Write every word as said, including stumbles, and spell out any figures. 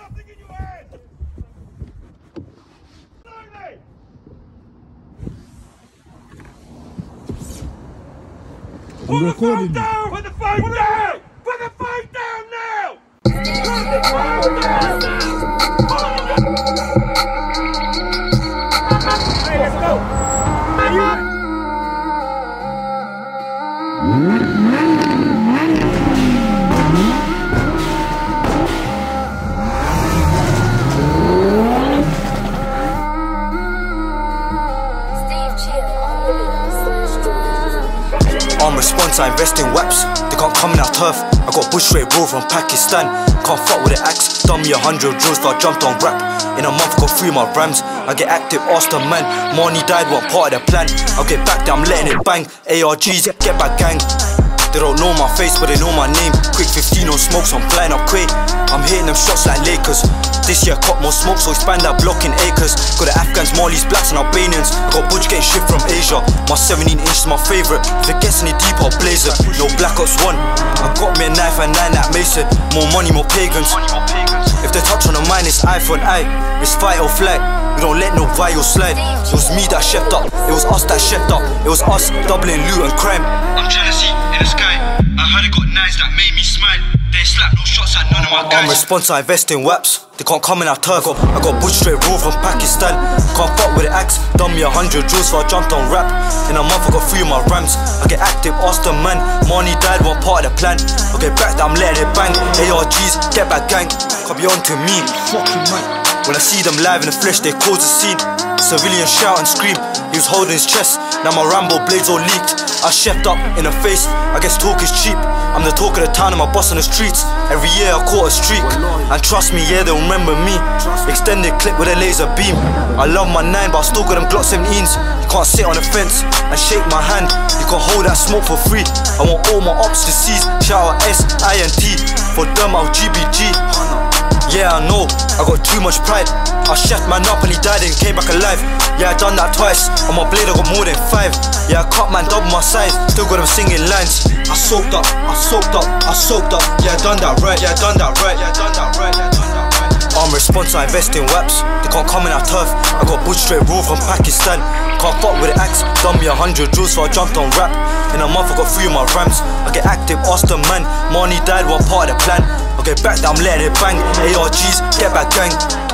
Nothing in your head! Slowly! Put the phone down! Put the phone down! Put the phone down now! Put the phone down now! Hey, let's go! Are you? On response, I invest in waps. They can't come in our turf. I got bush straight roll from Pakistan. Can't fuck with the axe. Done me a hundred drills, so I jumped on rap. In a month, got three of my rams. I get active, asked the man. Money died, what part of the plan? I'll get back there, I'm letting it bang. A R Gs, get back gang. They don't know my face, but they know my name. Quick fifteen on smokes, I'm flying up quick. I'm hitting them shots like Lakers. This year I caught more smoke, so expand that block in acres. Got the Afghans, Malis, blacks and Albanians. I got Butch getting shit from Asia. My seventeen inch is my favourite. If it gets any deep, I'll blaze it. No Black Ops one. I got me a knife and nine that Mason. More money, more pagans. If they touch on the mine, it's eye for an eye. It's fight or flight. We don't let no vial slide. It was me that chefed up. It was us that chefed up. It was us doubling loot and crime. I'm trying to see in the sky. I heard it got knives that made me smile. They slap no shots at none of my guys. On response, I invest in waps. They can't come in our turf. I got, I got bush straight roll from Pakistan. Can't fuck with the axe. Done me a hundred drills, so I jumped on rap. In a month, I got three of my rams. I get active, ask the man. Money died, one part of the plan. I get back there, I'm letting it bang. A R Gs, get back gang. Can't be on to me. Fucking man. When I see them live in the flesh, they cause a scene. Civilians shout and scream. He was holding his chest. Now my Rambo blades all leaked. I chefed up in the face. I guess talk is cheap. I'm the talk of the town and my boss on the streets. Every year I caught a streak. And trust me, yeah, they'll remember me. Extended clip with a laser beam. I love my nine, but I still got them Glock seventeens. You can't sit on the fence and shake my hand. You can hold that smoke for free. I want all my ops to seize. Shout out S I N T. For them I'll G B G. Yeah, I know, I got too much pride. I chefed man up and he died and came back alive. Yeah, I done that twice. On my blade I got more than five. Yeah, I cut man double my size. Still got them singing lines. I soaked up, I soaked up, I soaked up. Yeah, I done that right, yeah, I done that right, yeah, I done that right, yeah, I done that right. On response, I invest in waps. They can't come in our turf. I got bush straight roll from Pakistan. Can't fuck with the axe. Done me a hundred drills, so I jumped on rap. In a month I got three of my rams. I get active, ask the man. Money died, one part of the plan. I get back there, I'm letting it bang. A R Gs, get back gang.